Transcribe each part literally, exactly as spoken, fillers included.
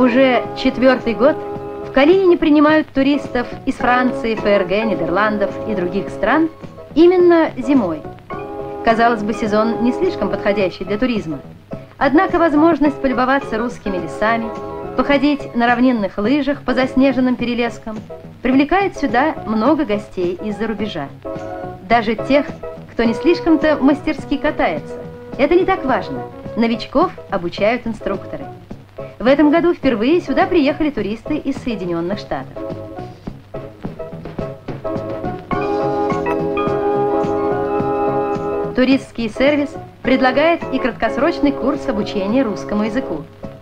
Уже четвертый год в Калинине принимают туристов из Франции, ФРГ, Нидерландов и других стран именно зимой. Казалось бы, сезон не слишком подходящий для туризма. Однако возможность полюбоваться русскими лесами, походить на равнинных лыжах по заснеженным перелескам привлекает сюда много гостей из-за рубежа. Даже тех, кто не слишком-то мастерски катается. Это не так важно. Новичков обучают инструкторы. В этом году впервые сюда приехали туристы из Соединенных Штатов. Туристский сервис предлагает и краткосрочный курс обучения русскому языку.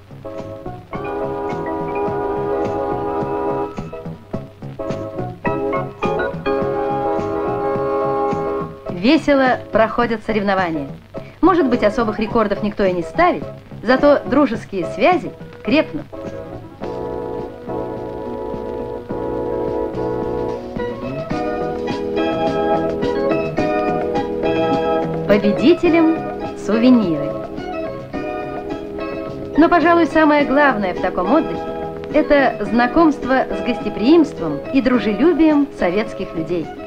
Весело проходят соревнования. Может быть, особых рекордов никто и не ставит, зато дружеские связи крепнут. Победителям сувениры. Но, пожалуй, самое главное в таком отдыхе – это знакомство с гостеприимством и дружелюбием советских людей.